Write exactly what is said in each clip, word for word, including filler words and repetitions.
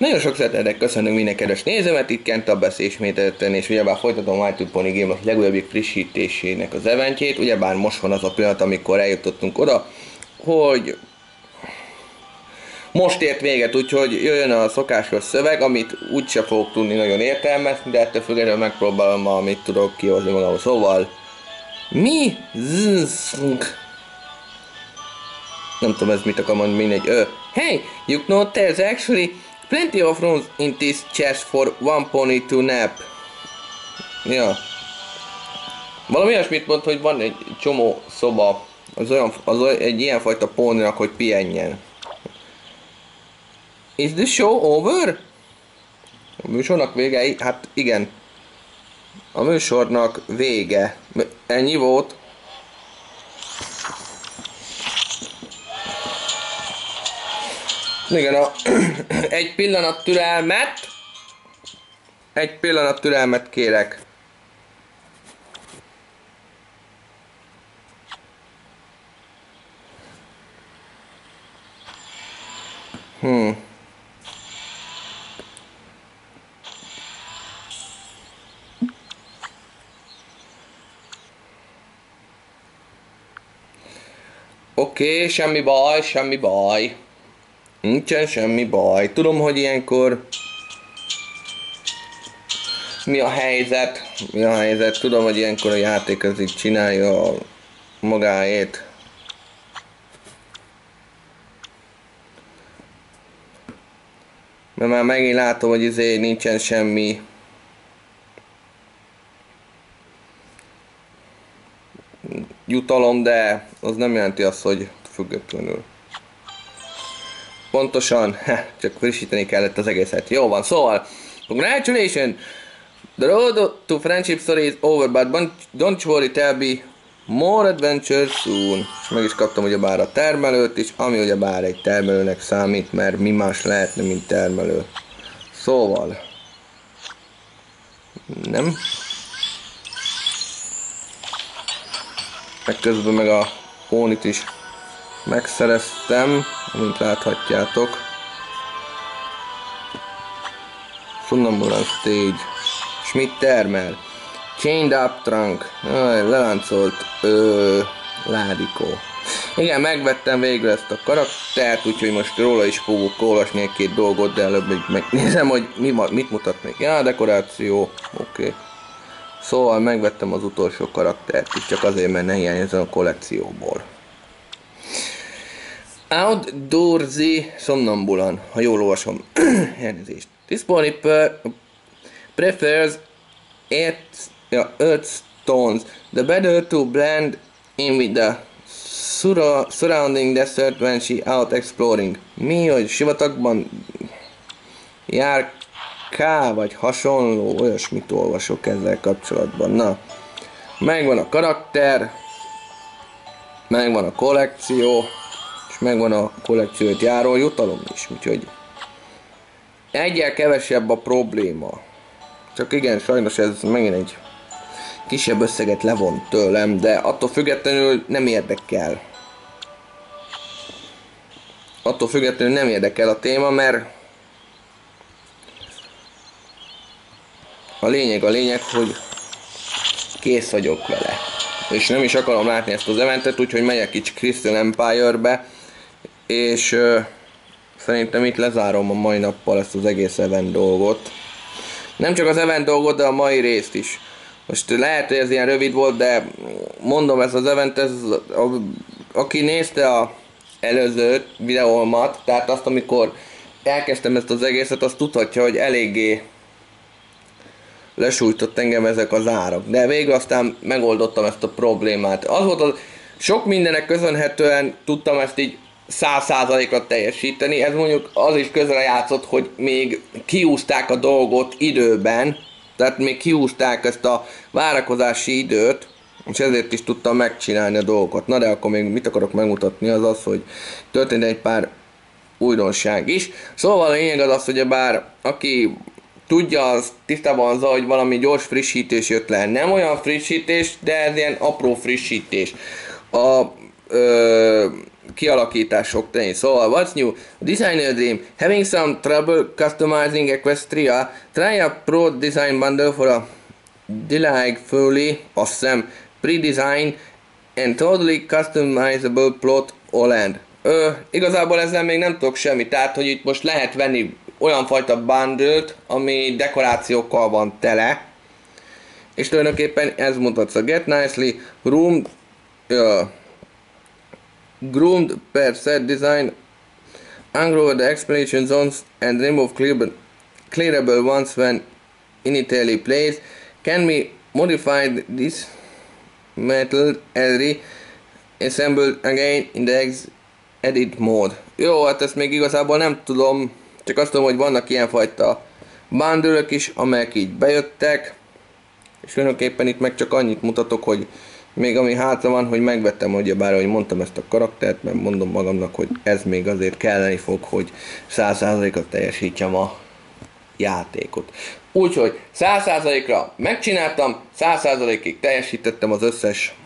Nagyon sok szeretettel köszönünk minden kedves nézőmet, itt Kent Abbas ismételten, és ugyebár folytatom a My Two Pony Game legújabbik frissítésének az eventjét. Ugyebár most van az a pillanat, amikor eljutottunk oda, hogy most ért véget, úgyhogy jöjjön a szokásos szöveg, amit úgyse fogok tudni nagyon értelmezni, de ettől függetlenül megpróbálom, amit tudok kihozni magamhoz. Szóval, mi? Zzz-nk. Nem tudom ez mit akar mondani, mindegy. Ö, hey, you know there's actually plenty of rooms in this chest for one pony to nap. Ja. Valami olyasmit mond, hogy van egy csomó szoba, az olyan, az olyan egy ilyenfajta póninak, hogy pihenjen. Is the show over? A műsornak vége? Hát igen. A műsornak vége. Ennyi volt. Igen, a egy pillanat türelmet. Egy pillanat türelmet kérek. Hmm. Oké, okay, semmi baj, semmi baj. Nincsen semmi baj. Tudom, hogy ilyenkor mi a helyzet, mi a helyzet. Tudom, hogy ilyenkor a játék az így csinálja magáét. Mert már megint látom, hogy izé nincsen semmi jutalom, de az nem jelenti azt, hogy függetlenül. Pontosan, csak frissíteni kellett az egészet. Jó van, szóval, congratulations! The road to friendship story is over, but don't worry, there'll be more adventures soon. És meg is kaptam ugyebár a termelőt is, ami ugyebár egy termelőnek számít, mert mi más lehetne, mint termelő. Szóval, nem? Meg közben meg a pónit is megszereztem, amint láthatjátok. Somnambulant stage. És mit termel? Chained up trunk. Aj, leláncolt ö, ládikó. Igen, megvettem végre ezt a karaktert, úgyhogy most róla is fogok olvasni egy-két dolgot, de előbb még megnézem, hogy mi, mit mutat még. Ja, dekoráció. Oké. Okay. Szóval megvettem az utolsó karaktert is, csak azért, mert ne hiányozom a kollekcióból. Outdoorsy Somnambulan, ha jól olvasom. Elnézést. This pony prefers earth, yeah, earth stones. The better to blend in with the sur surrounding desert when she out exploring. Mi, hogy sivatagban jár K, vagy hasonló, olyasmit olvasok ezzel kapcsolatban. Na, megvan a karakter, megvan a kollekció, és megvan a kollekciót járó jutalom is, úgyhogy egyel kevesebb a probléma. Csak igen, sajnos ez megint egy kisebb összeget levont tőlem, de attól függetlenül nem érdekel. Attól függetlenül nem érdekel a téma, mert a lényeg a lényeg, hogy kész vagyok vele. És nem is akarom látni ezt az eventet, úgyhogy megyek itt Crystal Empire-be, és uh, szerintem itt lezárom a mai nappal ezt az egész event dolgot. Nem csak az event dolgot, de a mai részt is. Most lehet, hogy ez ilyen rövid volt, de mondom, ez az event, ez, a, aki nézte a előző videómat, tehát azt, amikor elkezdtem ezt az egészet, azt tudhatja, hogy eléggé lesújtott engem ezek az árak. De végül aztán megoldottam ezt a problémát. Az volt, az sok mindenek köszönhetően tudtam ezt így száz százalékra teljesíteni. Ez mondjuk az is közre játszott, hogy még kiúzták a dolgot időben, tehát még kiúzták ezt a várakozási időt, és ezért is tudtam megcsinálni a dolgokat. Na de akkor még mit akarok megmutatni, az az, hogy történt egy pár újdonság is. Szóval a lényeg az az, hogy bár aki tudja, az tisztában azzal, hogy valami gyors frissítés jött le. Nem olyan frissítés, de ez ilyen apró frissítés. A ö, kialakítások terén. Szóval, what's new? Designer Dream. Having some trouble customizing Equestria? Try a Pro Design Bundle for a delightfully awesome pre-designed and totally customizable plot Holland. Ö, igazából ezzel még nem tudok semmit, tehát hogy itt most lehet venni olyan fajta bundle-t, ami dekorációkkal van tele, és tulajdonképpen ez mutatsz a Get Nicely Groomed, uh, groomed per set design, ungrow the explanation zones and remove clearable, clearable ones when initially placed, can be modified this metal and reassembled again in the edit mode. Jó, hát ezt még igazából nem tudom, csak azt tudom, hogy vannak ilyenfajta bundle-ök is, amelyek így bejöttek, és tulajdonképpen itt meg csak annyit mutatok, hogy még ami hátra van, hogy megvettem, ugyebár, ahogy mondtam ezt a karaktert, mert mondom magamnak, hogy ez még azért kelleni fog, hogy száz százalékot teljesítsem a játékot. Úgyhogy száz százalékra megcsináltam, száz százalékig teljesítettem az összes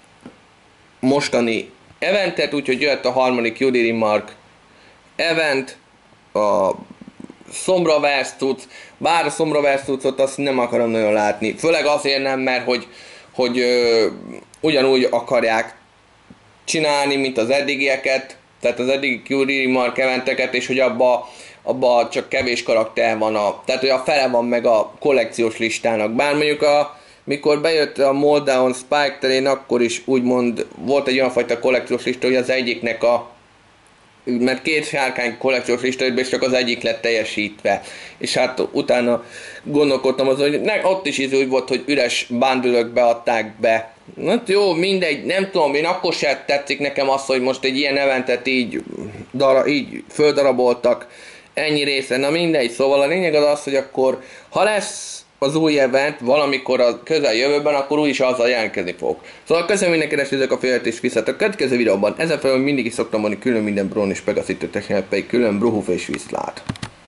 mostani eventet, úgyhogy jött a harmadik Judiri Mark event, a Szombraverse cucc, bár a Szombraverse cuccot azt nem akarom nagyon látni, főleg azért nem, mert hogy, hogy ö, ugyanúgy akarják csinálni, mint az eddigieket, tehát az eddigi Judiri Mark eventeket, és hogy abba, abba csak kevés karakter van, a, tehát hogy a fele van meg a kollekciós listának, bár mondjuk a mikor bejött a Moldown Spike terén, akkor is úgymond volt egy olyan fajta kollekciós lista, hogy az egyiknek a mert két sárkány kollekciós lista jött be, és csak az egyik lett teljesítve. És hát utána gondolkodtam azon, hogy ne, ott is így úgy volt, hogy üres bundle-ök beadták be. Hát jó, mindegy, nem tudom, én akkor sem tetszik nekem az, hogy most egy ilyen eventet így, dara, így földaraboltak ennyi része. Na mindegy, szóval a lényeg az az, hogy akkor ha lesz az új event valamikor a közeljövőben, akkor úgyis azzal jelentkezni fog. Szóval köszönöm mindenkinek, ezek a félret és visszat a következő videóban. Ezen felül mindig is szoktam mondani külön minden Bron és Pegaszítő technikát, pedig külön Bruhuf és viszlát.